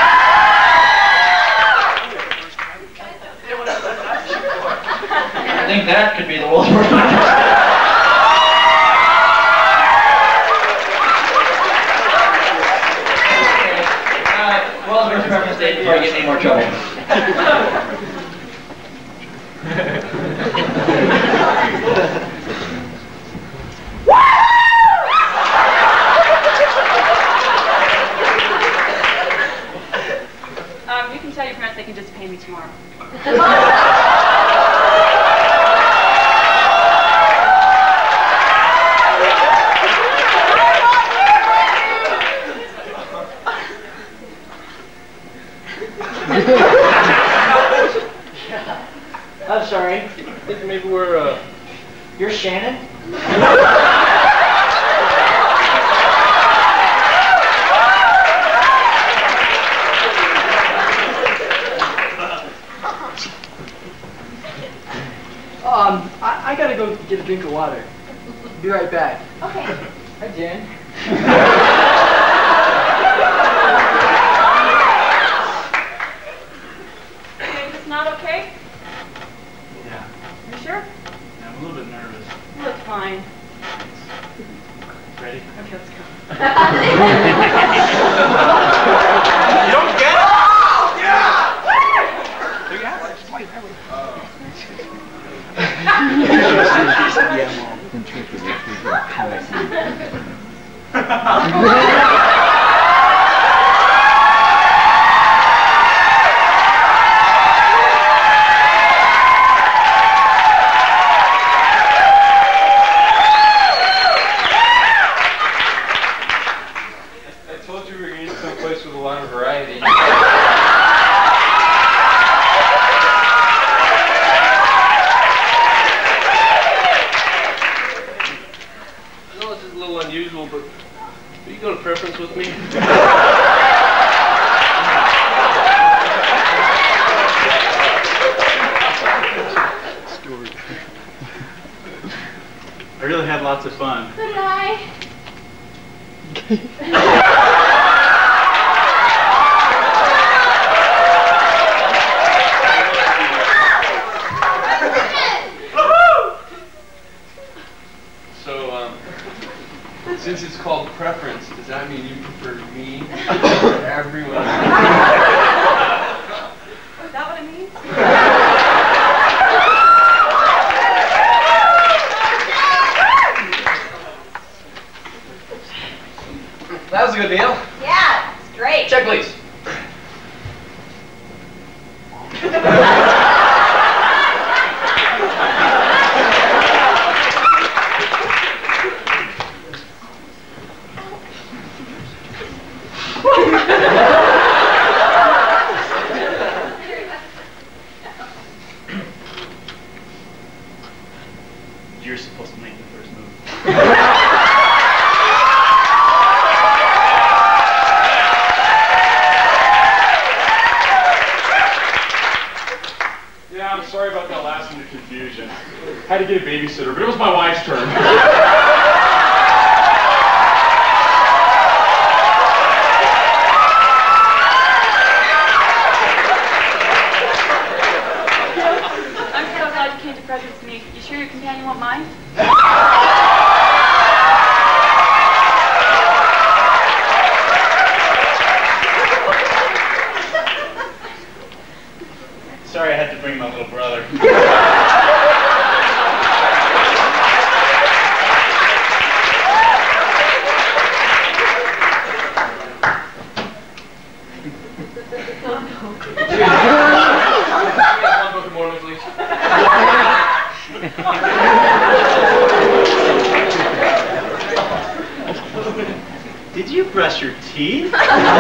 I think that could be the world's worst preference date. World's worst preference date before I get in any more trouble. You can tell your parents they can just pay me tomorrow. I'm sorry. I think maybe we're, You're Shannon? I gotta go get a drink of water. Be right back. Okay. Hi, Jan. Okay, it's not okay? Yeah. You sure? I'm a little bit nervous. You look fine. Ready? Okay, let's go. You don't get it? Oh, yeah! I told you we were going to someplace with a lot of variety. I know this is a little unusual, but will you go to preference with me? I really had lots of fun. So did I. So, since it's called preference, does that mean you prefer me or everyone? Is that what it means? That was a good deal. Yeah, it's great. Check, please. You're supposed to make the first move. Yeah, I'm sorry about that last minute confusion. Had to get a babysitter, but it was my wife's turn. I'm so glad you came to presence with me. You sure your companion won't mind? Sorry I had to bring my little brother. One Book of Mormon, please. Did you brush your teeth?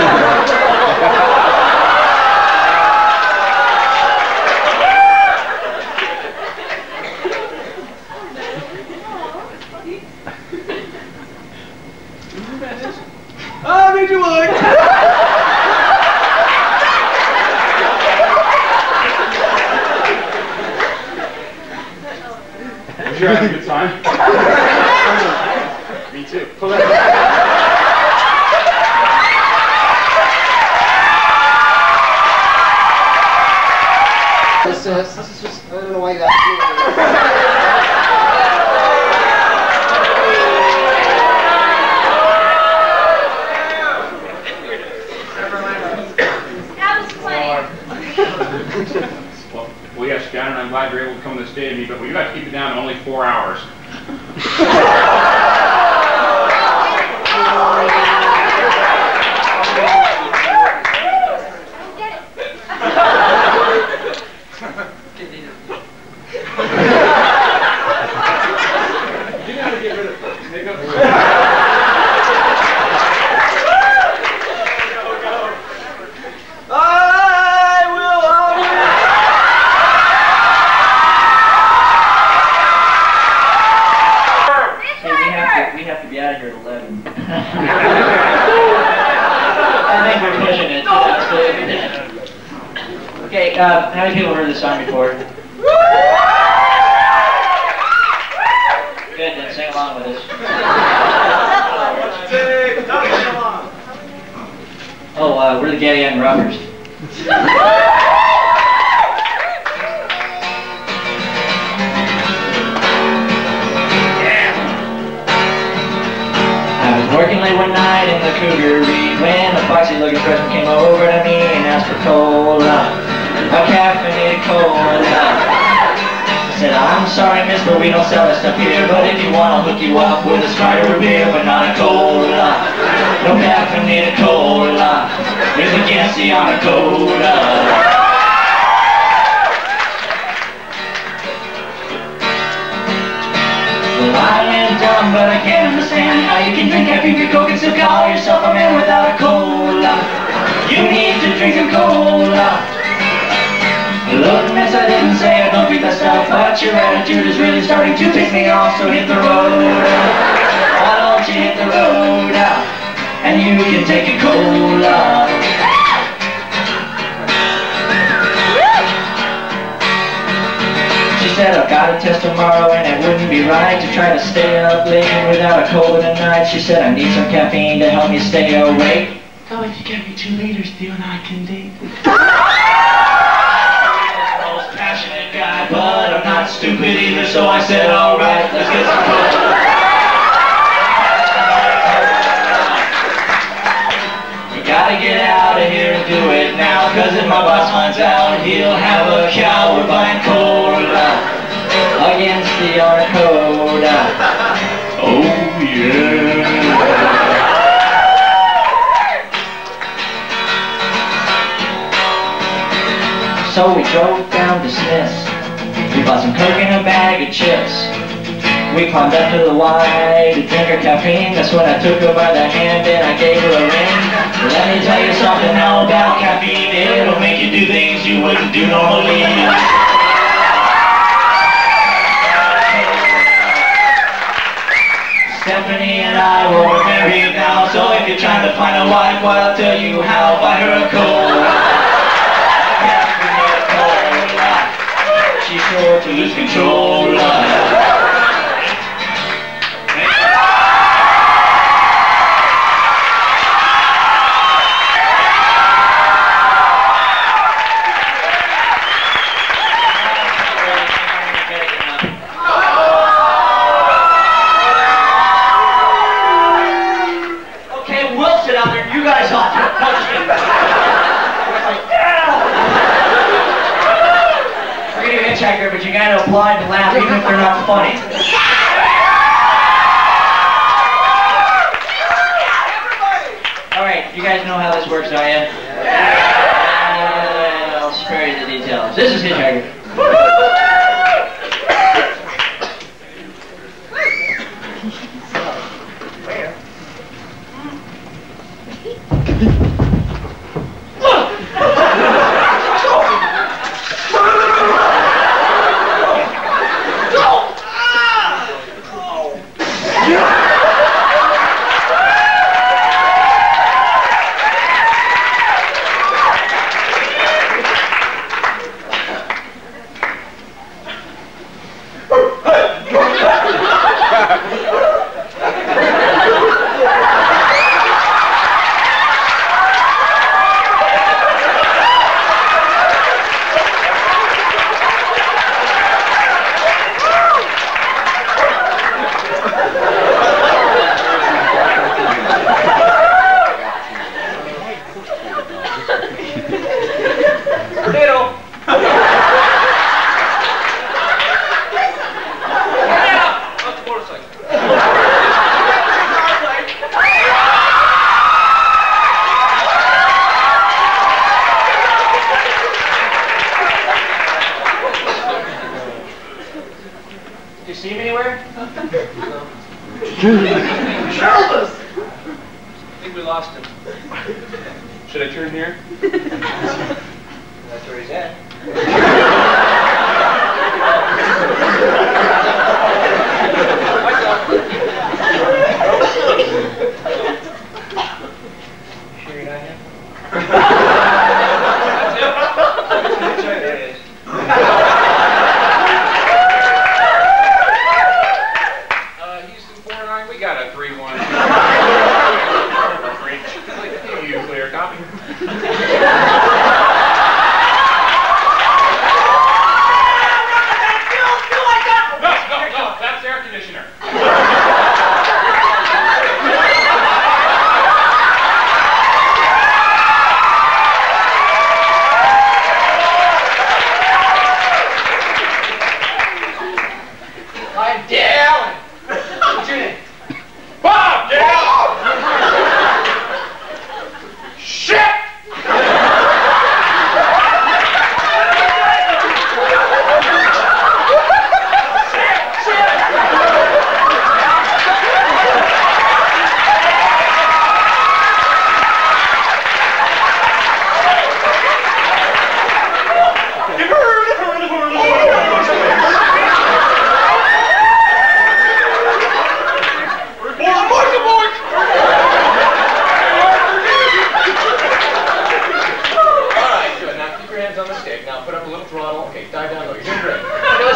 I made you look! Did you have a good time? Me too. This is just, I don't know why you got to That was funny. Well, yes, Shannon, I'm glad you're able to come to stay with me, but we got to keep it down to only 4 hours. You know how to get rid of makeup? I will always how many people heard this song before? Good, then sing along with us. Oh, we're the Getty Young Rockers. Working late one night in the Cougaree when a foxy-looking freshman came over to me and asked for cola, a caffeinated cola. I said, I'm sorry, miss, but we don't sell that stuff here, but if you want, I'll hook you up with a Sprite or a beer, but not a cola. No caffeinated cola. There's a Gansey on a cola. Well, I am dumb, but I can't understand how you can drink half of your Coke and still call yourself a man without a cola. You need to drink some cola. Look, miss, I didn't say I don't drink that stuff, but your attitude is really starting to piss me off, so hit the road. Why don't you hit the road, and you can take a cola. She said, I've got a test tomorrow and it wouldn't be right to try to stay up late without a cola tonight. She said, I need some caffeine to help me stay awake. Oh, if you get me 2 liters, you and I can date. I'm the most passionate guy, but I'm not stupid either, so I said, alright, let's get some cola. You gotta get out of here and do it now, cause if my boss finds out, he'll have a cow. We're buying cola against the Arcoda. Oh yeah. So we drove down to Smith's. We bought some Coke and a bag of chips. We climbed up to the Y to drink her caffeine. That's when I took her by the hand and I gave her a ring. Let me tell you something now about caffeine. It'll make you do things you wouldn't do normally. Stephanie and I were married now, so if you're trying to find a wife, well, I'll tell you how. Buy her a cola. She's sure to lose control. Okay, we'll sit out there. You guys ought to punch me. Forget a hitchhiker, but you gotta applaud and laugh even if they're not funny. Alright, you guys know how this works, don't you? I'll spare you the details. This is Hitchhiker. See him anywhere? Elvis! I think we lost him. Should I turn here? That's where he's at. Sure you're not him?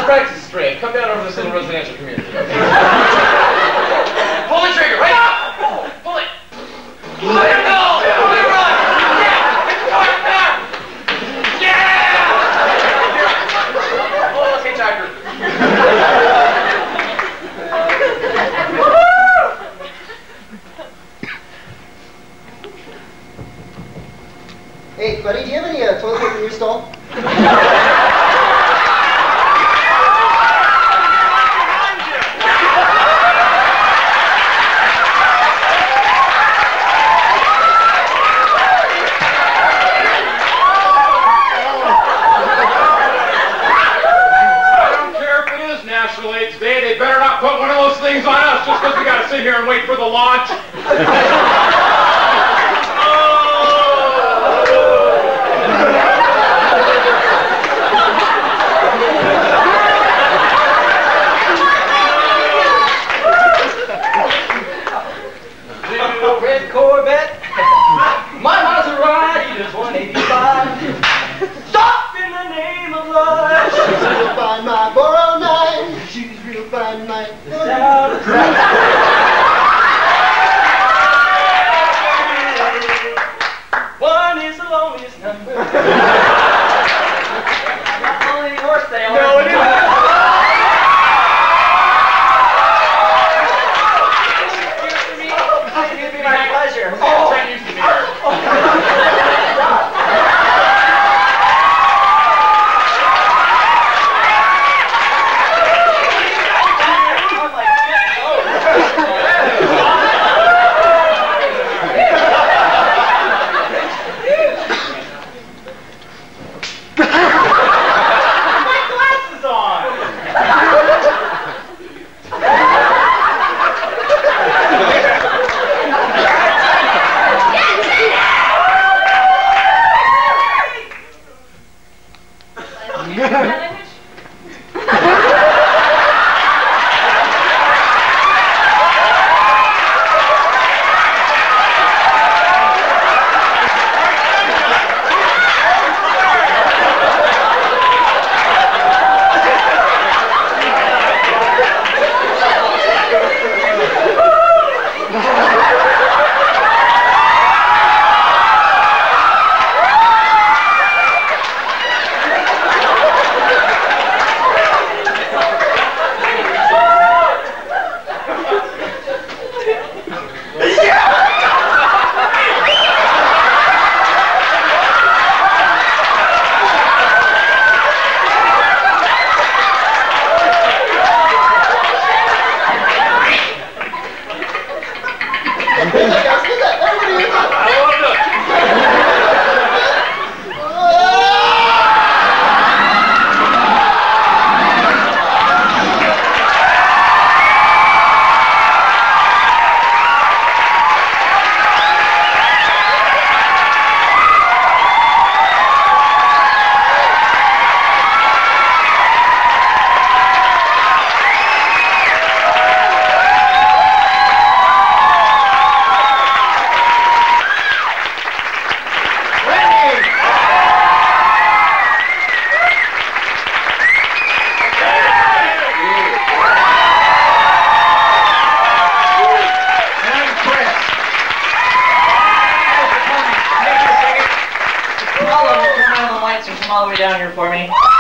let's practice straight. Come down over this little residential community. Okay? Pull the trigger, right now! Pull it! Let him go! Let him run! Yeah! Get the car in there! Yeah! Oh, let's hitchhiker. Hey, buddy, do you have any toilet paper in your stall? They better not put one of those things on us just because we got to sit here and wait for the launch. Red Corvette, my Maserati is 185. Stop in the name of love. She's real fine, my 409. She's real fine, my... One is the loneliest number. Not only horse they are. No, it isn't. It'd be my pleasure. Trent used to be here. All the way down here for me.